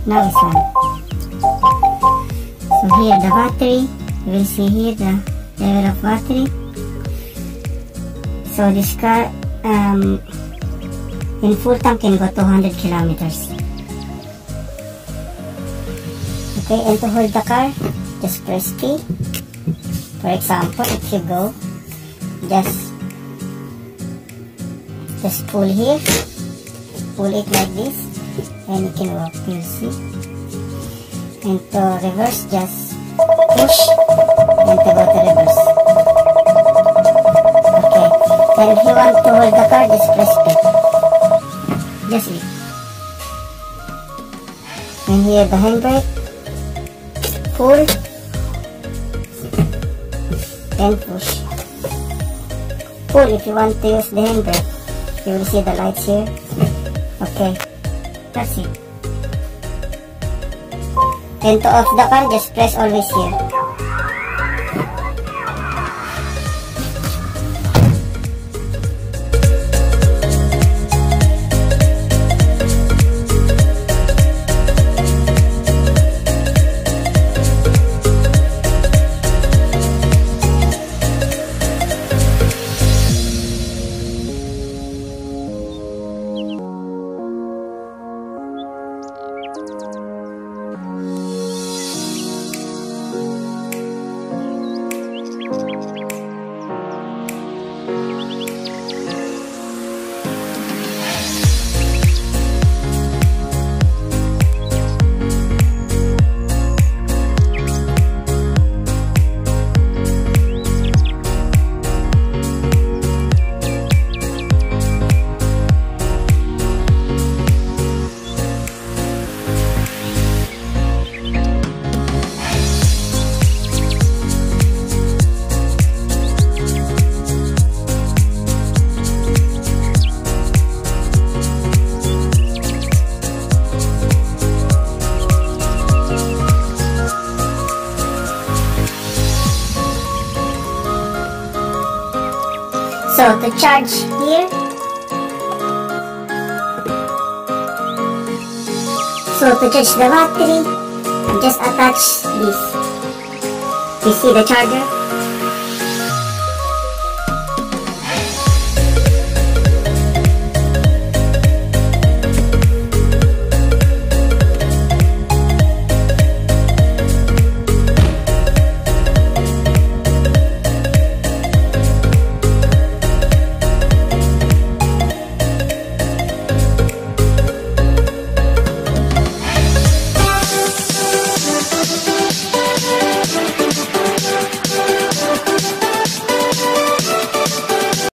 Now it's on. So here the battery, you will see here the level of battery. So this car in full tank can go 200 kilometers. Okay, and to hold the car, just press P. For example, if you go, just pull here, pull it like this, and you can walk, you'll see. And to reverse, just push, and to go to reverse. Okay, and if you want to hold the car, just press P. Just it. And here the handbrake, pull, and push. Pull if you want to use the handbrake. You will see the lights here. Okay, that's it. And to off the car, just press always here. So to charge here, so to charge the battery, just attach this. You see the charger?